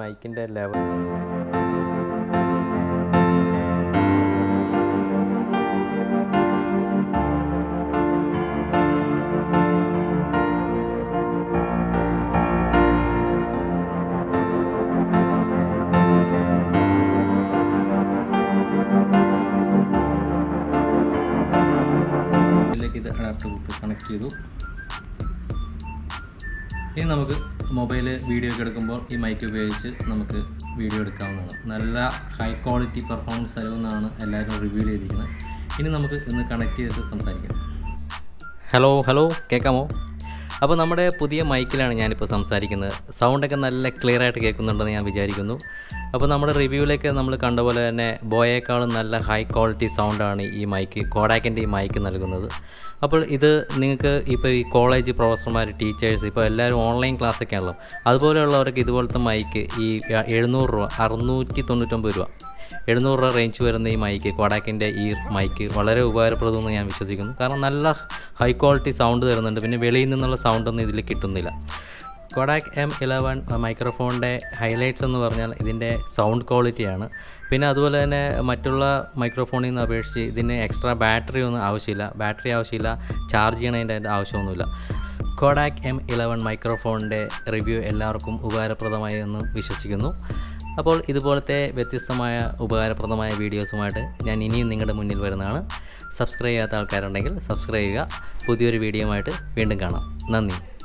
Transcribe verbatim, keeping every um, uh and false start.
മൈക്കിൻ്റെ level ഇത് adapter കൊടുത്ത് connect ചെയ്തു. ഇനി നമുക്ക് മൊബൈൽ വീഡിയോ ഒക്കെ എടുക്കുമ്പോൾ ഈ മൈക്ക് ഉപയോഗിച്ച് നമുക്ക് വീഡിയോ എടുക്കാവുന്നതാണ്. നല്ല ഹൈ ക്വാളിറ്റി പെർഫോമൻസ് തരുമെന്നാണ് എല്ലാവരും റിവ്യൂ ചെയ്തിരിക്കുന്നത്. ഇനി നമുക്ക് ഇന്ന് കണക്ട് ചെയ്തിട്ട് സംസാരിക്കാം. ഹലോ ഹലോ കേൾക്കാമോ? അപ്പോൾ നമ്മുടെ പുതിയ മൈക്കിലാണ് ഞാനിപ്പോൾ സംസാരിക്കുന്നത്. സൗണ്ടൊക്കെ നല്ല ക്ലിയർ ആയിട്ട് കേൾക്കുന്നുണ്ടെന്ന് ഞാൻ വിചാരിക്കുന്നു. അപ്പോൾ നമ്മുടെ റിവ്യൂവിലേക്ക് നമ്മൾ കണ്ട പോലെ തന്നെ ബോയേക്കാളും നല്ല ഹൈ ക്വാളിറ്റി സൗണ്ടാണ് ഈ മൈക്ക്, കോഡാക്കിൻ്റെ ഈ മൈക്ക് നൽകുന്നത്. അപ്പോൾ ഇത് നിങ്ങൾക്ക് ഇപ്പോൾ ഈ കോളേജ് പ്രൊഫസർമാർ, ടീച്ചേഴ്സ്, ഇപ്പോൾ എല്ലാവരും ഓൺലൈൻ ക്ലാസ്സൊക്കെ ആണല്ലോ, അതുപോലെയുള്ളവർക്ക് ഇതുപോലത്തെ മൈക്ക് ഈ എഴുന്നൂറ് രൂപ അറുന്നൂറ്റി തൊണ്ണൂറ്റൊമ്പത് രൂപ എഴുന്നൂറ് രൂപ റേഞ്ച് വരുന്ന ഈ മൈക്ക്, കോഡാക്കിൻ്റെ ഈ മൈക്ക് വളരെ ഉപകാരപ്രദമെന്ന് ഞാൻ വിശ്വസിക്കുന്നു. കാരണം നല്ല ഹൈ ക്വാളിറ്റി സൗണ്ട് തരുന്നുണ്ട്. പിന്നെ വെളിയിൽ നിന്നുള്ള സൗണ്ടൊന്നും ഇതിൽ കിട്ടുന്നില്ല. കോഡാക് എം ഇലവൻ മൈക്രോഫോണിൻ്റെ ഹൈലൈറ്റ്സ് എന്ന് പറഞ്ഞാൽ ഇതിൻ്റെ സൗണ്ട് ക്വാളിറ്റിയാണ്. പിന്നെ അതുപോലെ തന്നെ മറ്റുള്ള മൈക്രോഫോണിൽ നിന്ന് അപേക്ഷിച്ച് ഇതിന് എക്സ്ട്രാ ബാറ്ററി ഒന്നും ആവശ്യമില്ല ബാറ്ററി ആവശ്യമില്ല ചാർജ് ചെയ്യണതിൻ്റെ ആവശ്യമൊന്നുമില്ല. കോഡാക് എം ഇലവൻ മൈക്രോഫോണിൻ്റെ റിവ്യൂ എല്ലാവർക്കും ഉപകാരപ്രദമായി എന്ന് വിശ്വസിക്കുന്നു. അപ്പോൾ ഇതുപോലത്തെ വ്യത്യസ്തമായ ഉപകാരപ്രദമായ വീഡിയോസുമായിട്ട് ഞാൻ ഇനിയും നിങ്ങളുടെ മുന്നിൽ വരുന്നതാണ്. സബ്സ്ക്രൈബ് ചെയ്യാത്ത ആൾക്കാരുണ്ടെങ്കിൽ സബ്സ്ക്രൈബ് ചെയ്യുക. പുതിയൊരു വീഡിയോയുമായിട്ട് വീണ്ടും കാണാം. നന്ദി.